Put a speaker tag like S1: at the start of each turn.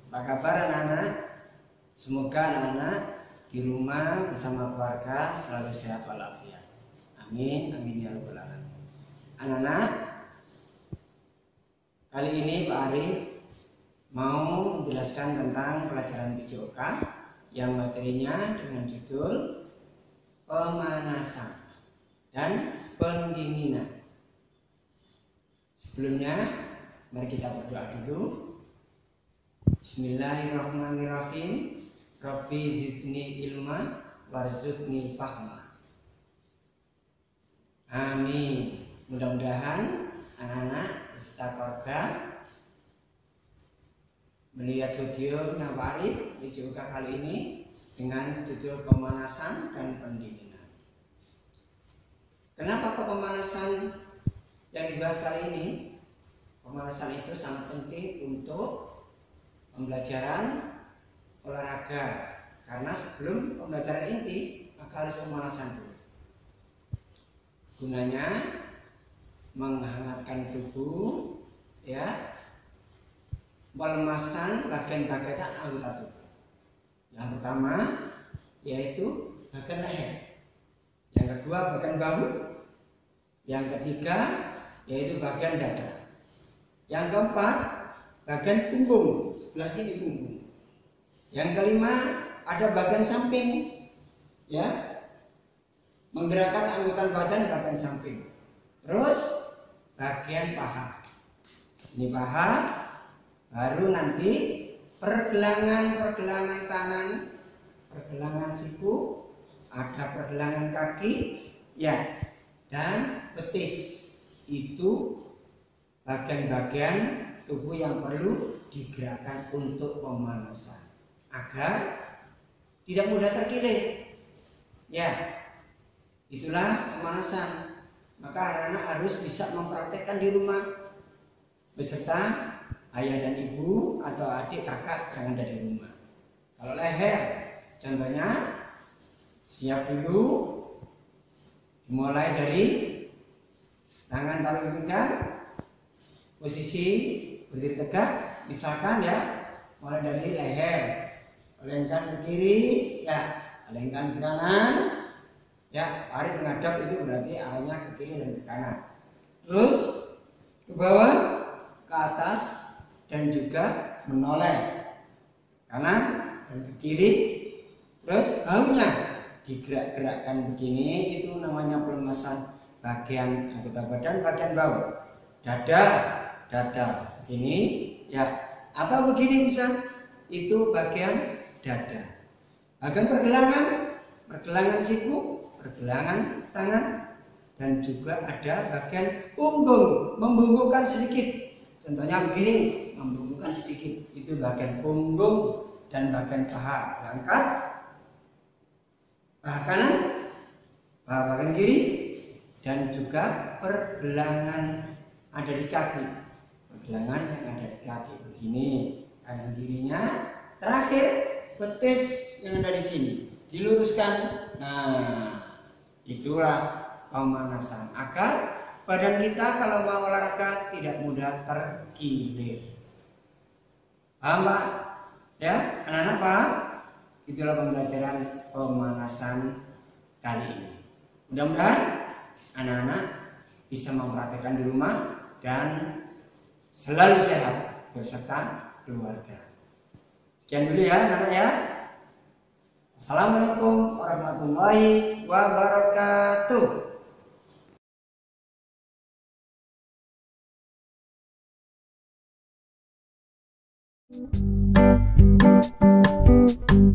S1: Apa kabar anak-anak? Semoga anak-anak di rumah bersama keluarga selalu sehat walafiat. Amin, amin ya rabbal alamin. Anak-anak, kali ini Pak Arif mau menjelaskan tentang pelajaran PJOK yang materinya dengan judul pemanasan dan pendinginan. Sebelumnya, mari kita berdoa dulu. Bismillahirrahmanirrahim. Rabbi zidni ilma warzuqni fahma. Amin. Mudah-mudahan anak-anak beserta keluarga melihat videonya Pak Arif PJOK kali ini dengan judul pemanasan dan pendinginan. Kenapa kok pemanasan yang dibahas kali ini? Pemanasan itu sangat penting untuk pembelajaran olahraga, karena sebelum pembelajaran inti maka harus pemanasan dulu. Gunanya menghangatkan tubuh, ya, pelemasan bagian-bagian anggota tubuh. Yang pertama yaitu bagian leher, yang kedua bagian bahu, yang ketiga yaitu bagian dada, yang keempat bagian punggung, sebelah sini punggung, yang kelima ada bagian samping, ya, menggerakkan anggota badan bagian samping. Terus bagian paha, ini paha, baru nanti pergelangan tangan, pergelangan siku, ada pergelangan kaki, ya, dan betis. Itu bagian-bagian tubuh yang perlu digerakkan untuk pemanasan agar tidak mudah terkilir. Ya, itulah pemanasan. Maka anak-anak harus bisa mempraktekkan di rumah beserta ayah dan ibu atau adik kakak yang ada di rumah. Kalau leher, contohnya siap dulu, dimulai dari tangan taruh di pinggang, posisi berdiri tegak, misalkan ya, mulai dari leher, palingkan ke kiri, ya, palingkan ke kanan, ya, Arif menghadap itu berarti arahnya ke kiri dan ke kanan. Terus ke bawah, ke atas, dan juga menoleh kanan dan ke kiri. Terus bahunya digerak-gerakkan begini, itu namanya pelemasan bagian anggota badan, bagian bahu. Dada begini, ya, atau begini bisa, itu bagian dada. Bagian pergelangan siku, pergelangan tangan, dan juga ada bagian punggung, membungkukkan sedikit. Contohnya begini, membungkukkan sedikit, itu bagian punggung dan bagian paha. Angkat paha kanan, paha bagian kiri, dan juga pergelangan ada di kaki, pergelangan yang ada di kaki begini, kanan kirinya. Terakhir betis yang ada di sini diluruskan. Nah, itulah pemanasan agar badan kita kalau mau olahraga tidak mudah terkilir. Paham Pak? Ya, anak-anak paham? Itulah pembelajaran pemanasan kali ini. Mudah-mudahan anak-anak bisa mempraktikkan di rumah dan selalu sehat beserta keluarga. Sekian dulu ya anak-anak ya. Assalamualaikum warahmatullahi wabarakatuh.